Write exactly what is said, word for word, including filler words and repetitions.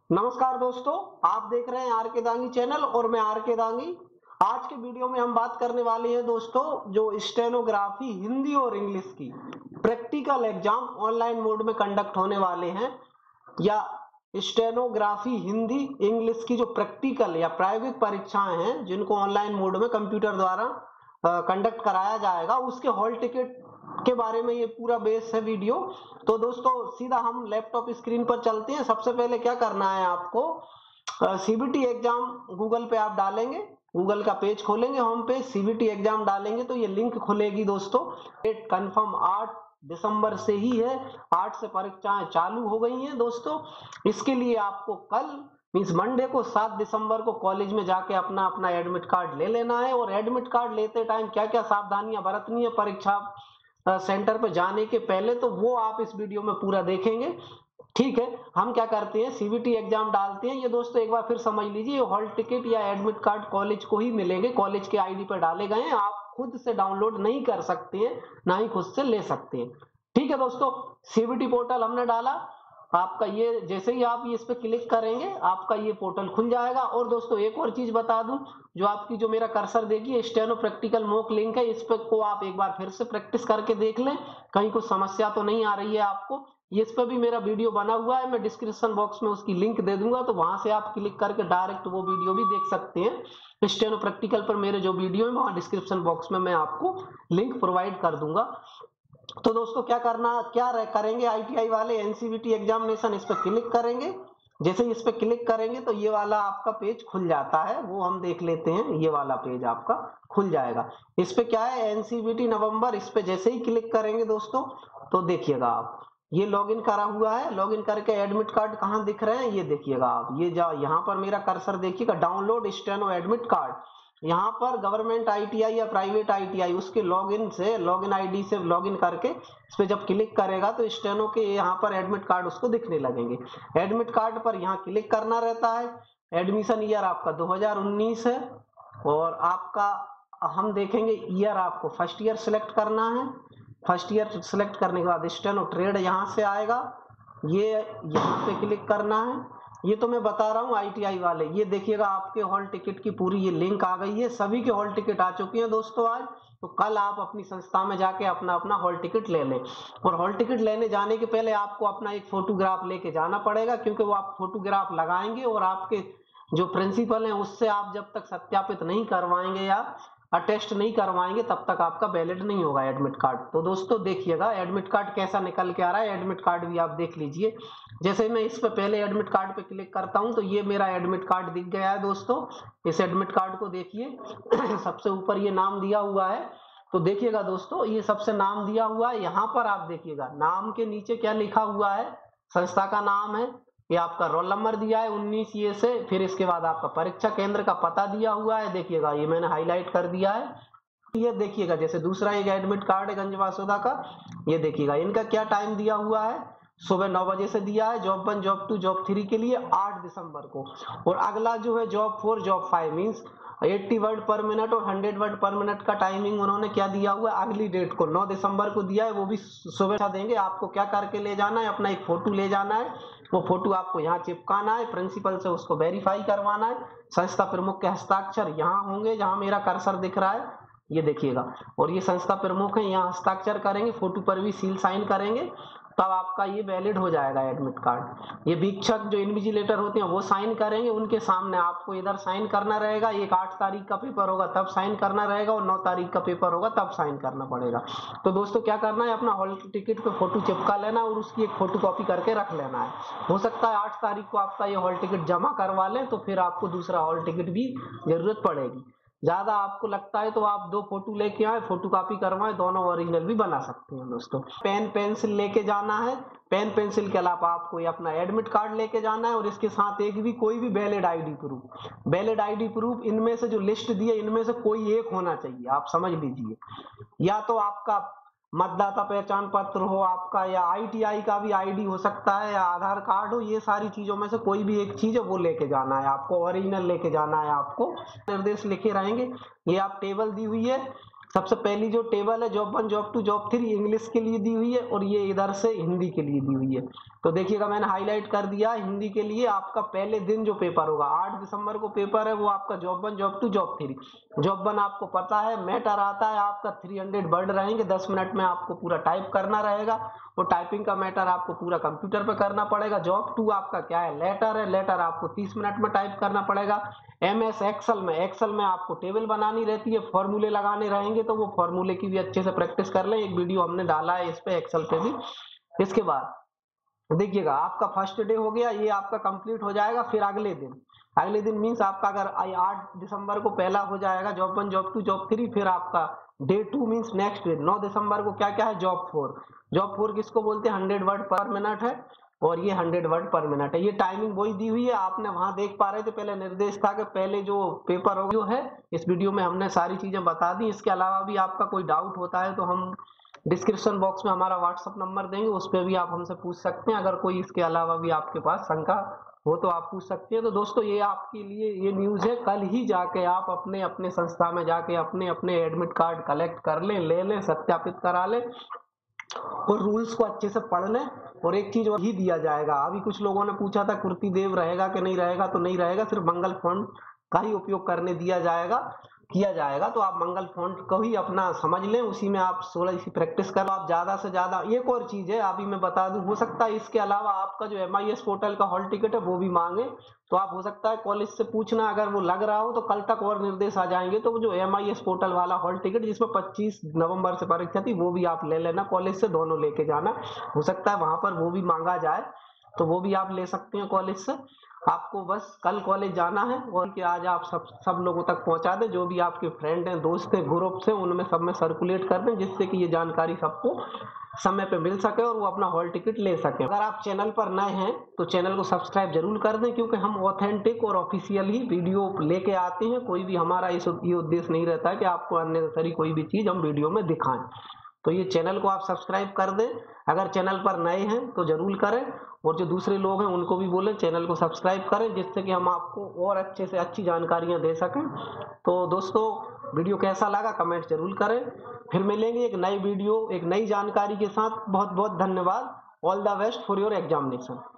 नमस्कार दोस्तों, आप देख रहे हैं आर के दांगी चैनल और मैं आर के दांगी। आज के वीडियो में हम बात करने वाले हैं दोस्तों, जो स्टेनोग्राफी हिंदी और इंग्लिश की प्रैक्टिकल एग्जाम ऑनलाइन मोड में कंडक्ट होने वाले हैं, या स्टेनोग्राफी हिंदी इंग्लिश की जो प्रैक्टिकल या प्रायोगिक परीक्षाएं हैं जिनको ऑनलाइन मोड में कंप्यूटर द्वारा कंडक्ट कराया जाएगा, उसके हॉल टिकट के बारे में ये पूरा बेस है वीडियो। तो दोस्तों सीधा हम लैपटॉप स्क्रीन पर चलते हैं। सबसे पहले क्या करना है आपको, सीबीटी एग्जाम गूगल पे आप डालेंगे, गूगल का पेज खोलेंगे, होम पेज सीबीटी एग्जाम डालेंगे तो ये लिंक खुलेगी दोस्तों। डेट कंफर्म आठ दिसंबर से ही है, आठ से परीक्षाएं चालू हो गई हैं दोस्तों। इसके लिए आपको कल मीन्स मंडे को सात दिसंबर को कॉलेज में जाके अपना अपना एडमिट कार्ड ले लेना है। और एडमिट कार्ड लेते टाइम क्या क्या सावधानियां बरतनी है परीक्षा सेंटर पे जाने के पहले, तो वो आप इस वीडियो में पूरा देखेंगे। ठीक है, हम क्या करते हैं, सीबीटी एग्जाम डालते हैं। ये दोस्तों एक बार फिर समझ लीजिए, हॉल टिकट या एडमिट कार्ड कॉलेज को ही मिलेंगे, कॉलेज के आईडी पर डाले गए हैं, आप खुद से डाउनलोड नहीं कर सकते हैं, ना ही खुद से ले सकते हैं। ठीक है दोस्तों, सीबीटी पोर्टल हमने डाला, आपका ये जैसे ही आप ये इस पे क्लिक करेंगे आपका ये पोर्टल खुल जाएगा। और दोस्तों एक और चीज बता दूं, जो आपकी जो मेरा कर्सर देखिए स्टेनो प्रैक्टिकल मॉक लिंक है, इस पे को आप एक बार फिर से प्रैक्टिस करके देख लें, कहीं कुछ समस्या तो नहीं आ रही है आपको। इस पे भी मेरा वीडियो बना हुआ है, मैं डिस्क्रिप्शन बॉक्स में उसकी लिंक दे दूंगा, तो वहां से आप क्लिक करके डायरेक्ट वो वीडियो भी देख सकते हैं। स्टेनो प्रैक्टिकल पर मेरे जो वीडियो है वहां डिस्क्रिप्शन बॉक्स में मैं आपको लिंक प्रोवाइड कर दूंगा। तो दोस्तों क्या करना क्या करेंगे, आईटीआई वाले एनसीवीटी एग्जामिनेशन इस पर क्लिक करेंगे। जैसे इस पे क्लिक करेंगे तो ये वाला आपका पेज खुल जाता है, वो हम देख लेते हैं। ये वाला पेज आपका खुल जाएगा। इस पे क्या है, एनसीवीटी नवंबर, इस पे जैसे ही क्लिक करेंगे दोस्तों तो देखिएगा आप ये लॉगिन करा हुआ है। लॉगिन करके एडमिट कार्ड कहाँ दिख रहे हैं ये देखिएगा आप, ये जा यहाँ पर मेरा कर्सर देखिएगा, डाउनलोड स्टेनो एडमिट कार्ड, यहाँ पर गवर्नमेंट आईटीआई या प्राइवेट आईटीआई उसके लॉगिन से लॉगिन आईडी से लॉगिन करके इस पे जब क्लिक करेगा तो स्टेनो के यहाँ पर एडमिट कार्ड उसको दिखने लगेंगे। एडमिट कार्ड पर यहाँ क्लिक करना रहता है। एडमिशन ईयर आपका दो हज़ार उन्नीस है, और आपका हम देखेंगे ईयर आपको फर्स्ट ईयर सिलेक्ट करना है। फर्स्ट ईयर सिलेक्ट करने के बाद स्टेनो ट्रेड यहाँ से आएगा, ये यहाँ पे क्लिक करना है। ये तो मैं बता रहा हूँ आईटीआई वाले, ये देखिएगा आपके हॉल टिकट की पूरी ये लिंक आ गई है, सभी के हॉल टिकट आ चुकी हैं दोस्तों आज। तो कल आप अपनी संस्था में जाके अपना अपना हॉल टिकट ले लें। और हॉल टिकट लेने जाने के पहले आपको अपना एक फोटोग्राफ लेके जाना पड़ेगा, क्योंकि वो आप फोटोग्राफ लगाएंगे और आपके जो प्रिंसिपल हैं उससे आप जब तक सत्यापित नहीं करवाएंगे या अटेस्ट नहीं करवाएंगे तब तक आपका वैलिड नहीं होगा एडमिट कार्ड। तो दोस्तों देखिएगा एडमिट कार्ड कैसा निकल के आ रहा है, एडमिट कार्ड भी आप देख लीजिए। जैसे मैं इस पे पहले एडमिट कार्ड पे क्लिक करता हूं तो ये मेरा एडमिट कार्ड दिख गया है दोस्तों। इस एडमिट कार्ड को देखिए सबसे ऊपर ये नाम दिया हुआ है, तो देखिएगा दोस्तों ये सबसे नाम दिया हुआ है। यहाँ पर आप देखिएगा नाम के नीचे क्या लिखा हुआ है, संस्था का नाम है, ये आपका रोल नंबर दिया है उन्नीस ये से, फिर इसके बाद आपका परीक्षा केंद्र का पता दिया हुआ है, देखिएगा ये मैंने हाईलाइट कर दिया है। ये देखिएगा जैसे दूसरा एक एडमिट कार्ड है गंजवासुदा का, ये देखिएगा इनका क्या टाइम दिया हुआ है, सुबह नौ बजे से दिया है, job one job two job three के लिए आठ दिसंबर को। और अगला जो है job four job five means अस्सी वर्ड पर मिनट और सौ वर्ड पर मिनट का टाइमिंग उन्होंने क्या दिया हुआ है, अगली डेट को नौ दिसंबर को दिया है, वो भी सुबह देंगे। आपको क्या करके ले जाना है, अपना एक फोटो ले जाना है, वो फोटो आपको यहाँ चिपकाना है, प्रिंसिपल से उसको वेरीफाई करवाना है। संस्था प्रमुख के हस्ताक्षर यहाँ होंगे, जहाँ मेरा कर्सर दिख रहा है ये देखिएगा, और ये संस्था प्रमुख है, यहाँ हस्ताक्षर करेंगे, फोटो पर भी सील साइन करेंगे, तब आपका ये वैलिड हो जाएगा एडमिट कार्ड। ये वीक्षक जो इन्विजिलेटर होते हैं वो साइन करेंगे, उनके सामने आपको इधर साइन करना रहेगा। एक आठ तारीख का पेपर होगा तब साइन करना रहेगा, और नौ तारीख का पेपर होगा तब साइन करना पड़ेगा। तो दोस्तों क्या करना है, अपना हॉल टिकट पे फोटो चिपका लेना और उसकी एक फोटो कॉपी करके रख लेना है। हो सकता है आठ तारीख को आपका ये हॉल टिकट जमा करवा लें, तो फिर आपको दूसरा हॉल टिकट भी जरूरत पड़ेगी। ज्यादा आपको लगता है तो आप दो फोटो लेके आए, फोटो कॉपी करवाएं, दोनों ओरिजिनल भी बना सकते हैं दोस्तों। पेन पेंसिल लेके जाना है, पेन पेंसिल के अलावा आपको ये अपना एडमिट कार्ड लेके जाना है, और इसके साथ एक भी कोई भी valid ID proof, valid ID proof इनमें से जो लिस्ट दी है इनमें से कोई एक होना चाहिए, आप समझ लीजिए। या तो आपका मतदाता पहचान पत्र हो आपका, या आईटीआई का भी आईडी हो सकता है, या आधार कार्ड हो, ये सारी चीजों में से कोई भी एक चीज है वो लेके जाना है आपको, ओरिजिनल लेके जाना है आपको। निर्देश लिखे रहेंगे, ये आप टेबल दी हुई है सबसे पहली जो टेबल है job one job two job three English के लिए दी हुई है और ये इधर से हिंदी के लिए दी हुई है। तो देखिएगा मैंने हाईलाइट कर दिया हिंदी के लिए आपका पहले दिन जो पेपर होगा आठ दिसंबर को पेपर है वो आपका job one job two job three. Job one आपको पता है मैटर आता है आपका तीन सौ वर्ड रहेंगे, दस मिनट में आपको पूरा टाइप करना रहेगा और टाइपिंग का मैटर आपको पूरा कंप्यूटर पे करना पड़ेगा। जॉब टू आपका क्या है लेटर है, लेटर आपको तीस मिनट में टाइप करना पड़ेगा। एम एस एक्सल में एक्सल में आपको टेबल बनानी रहती है, फॉर्मूले लगाने रहेंगे तो वो फॉर्मूले की भी अच्छे से प्रैक्टिस कर लें, एक वीडियो हमने डाला है इस पे एक्सल पे भी। इसके बाद देखिएगा आपका फर्स्ट डे हो गया, ये आपका कंप्लीट हो जाएगा। फिर अगले दिन अगले दिन मीन्स आपका अगर आठ दिसंबर को पहला हो जाएगा job one job two job three, फिर आपका day two means next day नौ दिसंबर को क्या क्या है जॉब फोर। जॉब फोर किसको बोलते हैं हंड्रेड वर्ड पर मिनट है और ये हंड्रेड वर्ड पर मिनट है। ये टाइमिंग वही दी हुई है आपने वहां देख पा रहे थे, पहले निर्देश था कि पहले जो पेपर हो जो है इस वीडियो में हमने सारी चीजें बता दी। इसके अलावा भी आपका कोई डाउट होता है तो हम डिस्क्रिप्शन बॉक्स में हमारा व्हाट्सअप नंबर देंगे, उस पर भी आप हमसे पूछ सकते हैं। अगर कोई इसके अलावा भी आपके पास शंका हो तो आप पूछ सकते हैं। तो दोस्तों ये आपके लिए ये न्यूज है, कल ही जाके आप अपने अपने संस्था में जाके अपने अपने एडमिट कार्ड कलेक्ट कर लें, ले लें, सत्यापित करा लें और रूल्स को अच्छे से पढ़ लें। और एक चीज ही दिया जाएगा, अभी कुछ लोगों ने पूछा था कुर्ती देव रहेगा कि नहीं रहेगा, तो नहीं रहेगा, सिर्फ मंगल फॉन्ट का ही उपयोग करने दिया जाएगा किया जाएगा। तो आप मंगल फॉन्ट को ही अपना समझ लें, उसी में आप सोलह इसी प्रैक्टिस करो आप ज्यादा से ज्यादा। एक और चीज है अभी मैं बता दूं, हो सकता है इसके अलावा आपका जो एम आई एस पोर्टल का हॉल टिकट है वो भी मांगे, तो आप हो सकता है कॉलेज से पूछना, अगर वो लग रहा हो तो कल तक और निर्देश आ जाएंगे। तो जो एम आई एस पोर्टल वाला हॉल टिकट जिसमें पच्चीस नवंबर से परीक्षा थी वो भी आप ले लेना, कॉलेज से दोनों लेके जाना, हो सकता है वहां पर वो भी मांगा जाए तो वो भी आप ले सकते हैं कॉलेज से। आपको बस कल कॉलेज जाना है और कि आज आप सब सब लोगों तक पहुंचा दें, जो भी आपके फ्रेंड हैं दोस्त हैं ग्रुप से उनमें सब में सर्कुलेट कर दें, जिससे कि ये जानकारी सबको समय पे मिल सके और वो अपना हॉल टिकट ले सके। अगर आप चैनल पर नए हैं तो चैनल को सब्सक्राइब जरूर कर दें, क्योंकि हम ऑथेंटिक और ऑफिशियल ही वीडियो लेके आते हैं। कोई भी हमारा इस ये उद्देश्य नहीं रहता है कि आपको अननेसेसरी कोई भी चीज हम वीडियो में दिखाएं। तो ये चैनल को आप सब्सक्राइब कर दें, अगर चैनल पर नए हैं तो जरूर करें और जो दूसरे लोग हैं उनको भी बोलें चैनल को सब्सक्राइब करें, जिससे कि हम आपको और अच्छे से अच्छी जानकारियां दे सकें। तो दोस्तों वीडियो कैसा लगा कमेंट जरूर करें, फिर मिलेंगे एक नई वीडियो एक नई जानकारी के साथ। बहुत बहुत धन्यवाद। All the best for your examination.